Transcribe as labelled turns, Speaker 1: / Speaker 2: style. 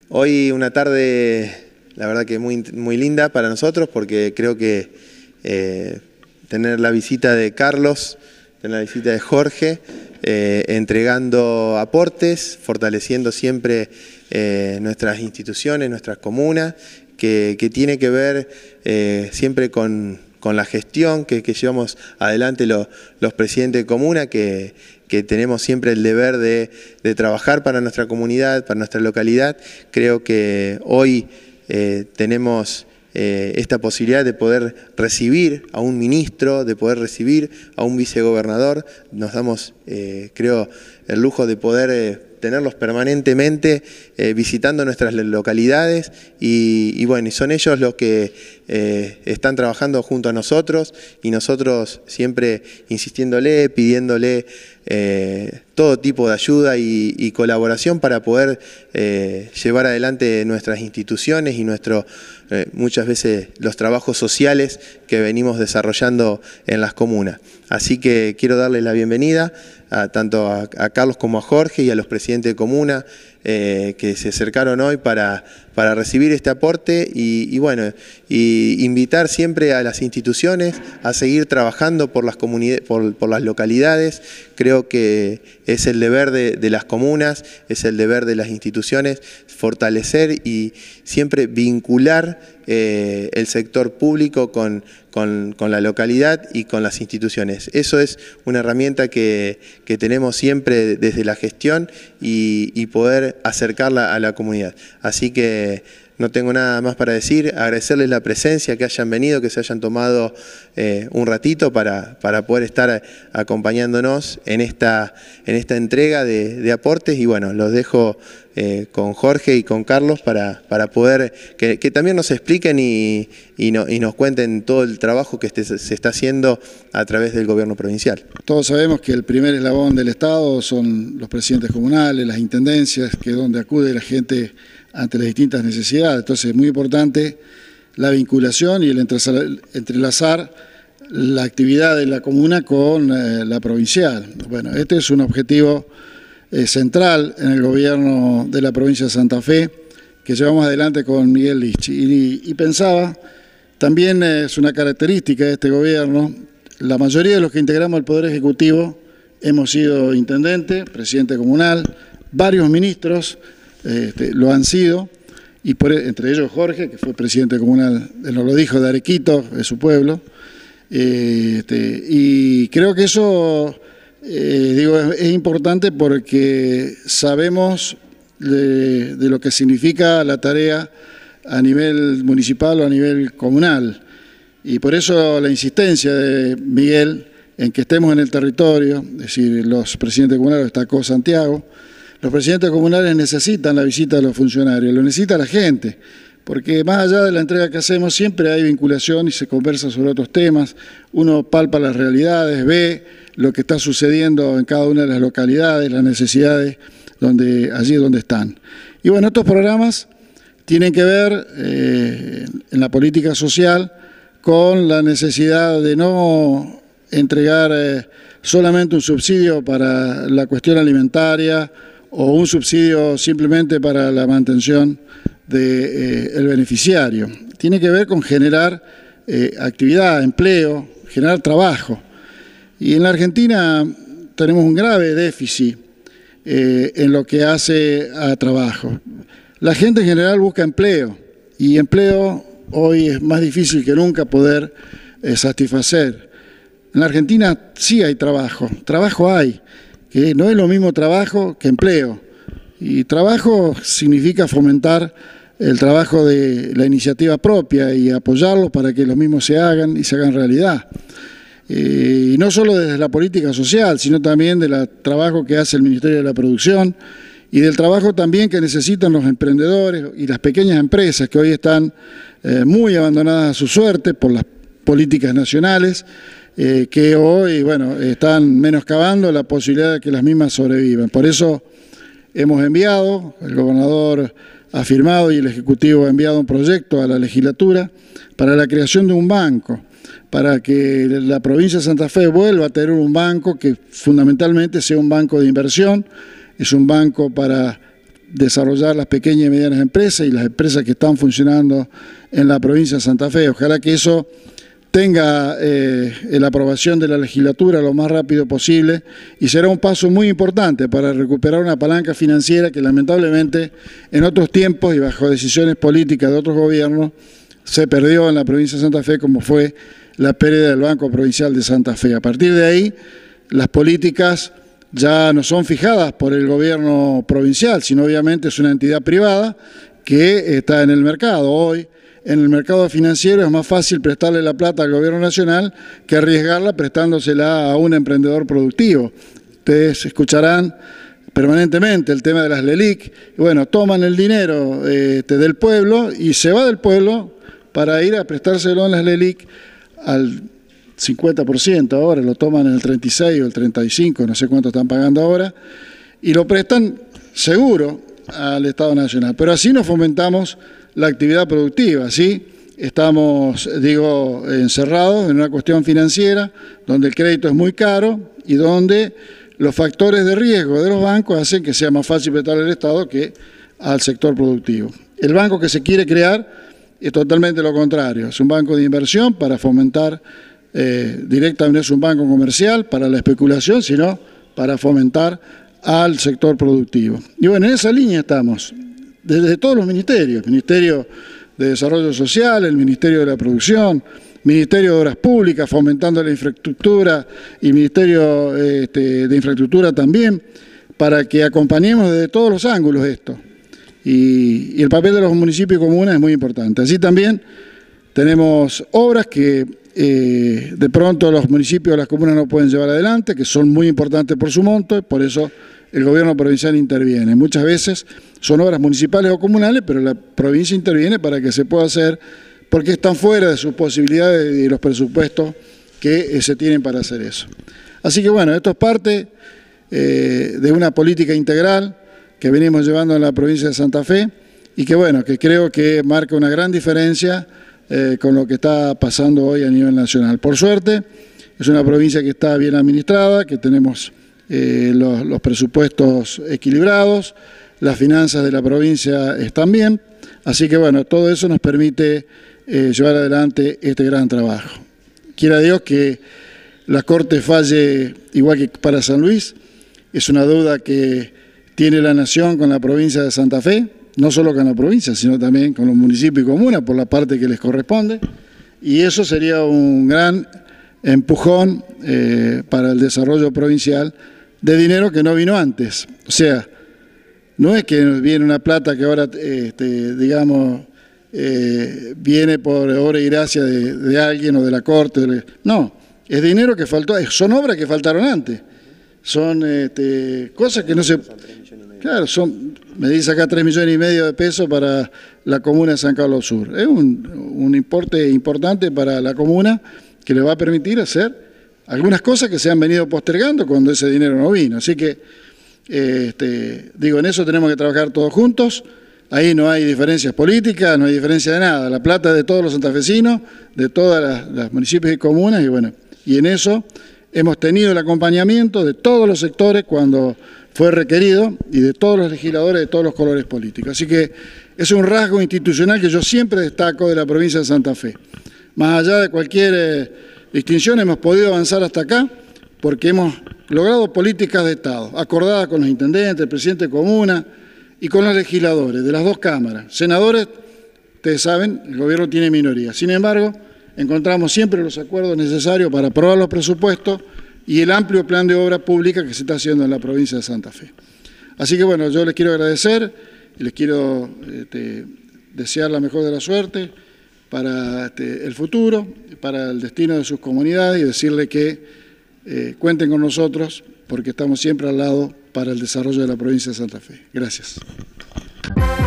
Speaker 1: Hoy una tarde, la verdad que muy linda para nosotros, porque creo que tener la visita de Carlos, tener la visita de Jorge, entregando aportes, fortaleciendo siempre nuestras instituciones, nuestras comunas, que tiene que ver siempre con la gestión que llevamos adelante los presidentes de comuna, que tenemos siempre el deber de trabajar para nuestra comunidad, para nuestra localidad. Creo que hoy tenemos esta posibilidad de poder recibir a un ministro, de poder recibir a un vicegobernador. Nos damos, creo, el lujo de poder tenerlos permanentemente visitando nuestras localidades y bueno, y son ellos los que están trabajando junto a nosotros, y nosotros siempre insistiéndole, pidiéndole todo tipo de ayuda y colaboración para poder llevar adelante nuestras instituciones y muchas veces los trabajos sociales que venimos desarrollando en las comunas. Así que quiero darles la bienvenida tanto a Carlos como a Jorge y a los presidentes de comuna que se acercaron hoy para recibir este aporte y bueno, y invitar siempre a las instituciones a seguir trabajando por las comunidades, por las localidades. Creo que es el deber de las comunas, es el deber de las instituciones fortalecer y siempre vincular el sector público con la localidad y con las instituciones. Eso es una herramienta que tenemos siempre desde la gestión y poder acercarla a la comunidad. Así que no tengo nada más para decir, agradecerles la presencia, que hayan venido, que se hayan tomado un ratito para poder estar acompañándonos en esta entrega de aportes, y bueno, los dejo con Jorge y con Carlos para poder que también nos expliquen y nos cuenten todo el trabajo que se está haciendo a través del gobierno provincial.
Speaker 2: Todos sabemos que el primer eslabón del Estado son los presidentes comunales, las intendencias, que es donde acude la gente ante las distintas necesidades. Entonces es muy importante la vinculación y el entrelazar la actividad de la comuna con la provincial. Bueno, este es un objetivo central en el gobierno de la provincia de Santa Fe, que llevamos adelante con Miguel Lischy. Y pensaba, también es una característica de este gobierno, la mayoría de los que integramos el Poder Ejecutivo hemos sido intendente, presidente comunal, varios ministros lo han sido, y entre ellos Jorge, que fue presidente comunal, él nos lo dijo, de Arequito, de su pueblo, y creo que eso es importante porque sabemos de lo que significa la tarea a nivel municipal o a nivel comunal, y por eso la insistencia de Miguel en que estemos en el territorio, es decir, los presidentes comunales, destacó Santiago. Los presidentes comunales necesitan la visita de los funcionarios, lo necesita la gente, porque más allá de la entrega que hacemos siempre hay vinculación y se conversa sobre otros temas, uno palpa las realidades, ve lo que está sucediendo en cada una de las localidades, las necesidades allí donde están. Y bueno, estos programas tienen que ver en la política social con la necesidad de no entregar solamente un subsidio para la cuestión alimentaria o un subsidio simplemente para la mantención del beneficiario. Tiene que ver con generar actividad, empleo, generar trabajo. Y en la Argentina tenemos un grave déficit en lo que hace a trabajo. La gente en general busca empleo, y empleo hoy es más difícil que nunca poder satisfacer. En la Argentina sí hay trabajo hay, que no es lo mismo trabajo que empleo. Y trabajo significa fomentar el trabajo de la iniciativa propia y apoyarlo para que los mismos se hagan y se hagan realidad. Y no solo desde la política social, sino también del trabajo que hace el Ministerio de la Producción y del trabajo también que necesitan los emprendedores y las pequeñas empresas que hoy están muy abandonadas a su suerte por las políticas nacionales, que hoy, bueno, están menoscabando la posibilidad de que las mismas sobrevivan. Por eso hemos enviado, el gobernador ha firmado y el Ejecutivo ha enviado un proyecto a la legislatura para la creación de un banco, para que la provincia de Santa Fe vuelva a tener un banco que fundamentalmente sea un banco de inversión, es un banco para desarrollar las pequeñas y medianas empresas y las empresas que están funcionando en la provincia de Santa Fe. Ojalá que eso tenga la aprobación de la legislatura lo más rápido posible y será un paso muy importante para recuperar una palanca financiera que lamentablemente en otros tiempos y bajo decisiones políticas de otros gobiernos se perdió en la provincia de Santa Fe, como fue la pérdida del Banco Provincial de Santa Fe. A partir de ahí, las políticas ya no son fijadas por el gobierno provincial, sino obviamente es una entidad privada que está en el mercado. Hoy, en el mercado financiero es más fácil prestarle la plata al gobierno nacional que arriesgarla prestándosela a un emprendedor productivo. Ustedes escucharán permanentemente el tema de las LELIQ. Y bueno, toman el dinero del pueblo y se va del pueblo para ir a prestárselo en las LELIQ al 50%, ahora lo toman en el 36 o el 35, no sé cuánto están pagando ahora, y lo prestan seguro al Estado Nacional. Pero así no fomentamos la actividad productiva, ¿sí? Estamos, encerrados en una cuestión financiera donde el crédito es muy caro y donde los factores de riesgo de los bancos hacen que sea más fácil prestarle al Estado que al sector productivo. El banco que se quiere crear es totalmente lo contrario, es un banco de inversión para fomentar directamente, no es un banco comercial para la especulación, sino para fomentar al sector productivo. Y bueno, en esa línea estamos, desde todos los ministerios, Ministerio de Desarrollo Social, el Ministerio de la Producción, Ministerio de Obras Públicas, fomentando la infraestructura, y Ministerio de Infraestructura también, para que acompañemos desde todos los ángulos esto. Y el papel de los municipios y comunas es muy importante. Así también tenemos obras que de pronto los municipios o las comunas no pueden llevar adelante, que son muy importantes por su monto, por eso el gobierno provincial interviene. Muchas veces son obras municipales o comunales, pero la provincia interviene para que se pueda hacer, porque están fuera de sus posibilidades y los presupuestos que se tienen para hacer eso. Así que bueno, esto es parte de una política integral que venimos llevando en la provincia de Santa Fe y que bueno, que creo que marca una gran diferencia con lo que está pasando hoy a nivel nacional. Por suerte, es una provincia que está bien administrada, que tenemos los presupuestos equilibrados, las finanzas de la provincia están bien, así que bueno, todo eso nos permite llevar adelante este gran trabajo. Quiera Dios que la Corte falle igual que para San Luis, es una deuda que tiene la Nación con la provincia de Santa Fe, no solo con la provincia, sino también con los municipios y comunas, por la parte que les corresponde, y eso sería un gran empujón para el desarrollo provincial de dinero que no vino antes. O sea, no es que viene una plata que ahora, viene por obra y gracia de alguien o de la Corte, no, es dinero que faltó, son obras que faltaron antes, son cosas que no se... Claro, me dice acá 3,5 millones de pesos para la comuna de San Carlos Sur. Es un importe importante para la comuna que le va a permitir hacer algunas cosas que se han venido postergando cuando ese dinero no vino. Así que, en eso tenemos que trabajar todos juntos. Ahí no hay diferencias políticas, no hay diferencia de nada. La plata es de todos los santafesinos, de todas las municipios y comunas, y bueno, y en eso hemos tenido el acompañamiento de todos los sectores cuando fue requerido y de todos los legisladores de todos los colores políticos. Así que es un rasgo institucional que yo siempre destaco de la provincia de Santa Fe. Más allá de cualquier distinción, hemos podido avanzar hasta acá porque hemos logrado políticas de Estado, acordadas con los intendentes, el presidente de comuna y con los legisladores de las dos cámaras. Senadores, ustedes saben, el gobierno tiene minoría. Sin embargo, encontramos siempre los acuerdos necesarios para aprobar los presupuestos y el amplio plan de obra pública que se está haciendo en la provincia de Santa Fe. Así que bueno, yo les quiero agradecer y les quiero desear la mejor de la suerte para el futuro, para el destino de sus comunidades y decirles que cuenten con nosotros porque estamos siempre al lado para el desarrollo de la provincia de Santa Fe. Gracias.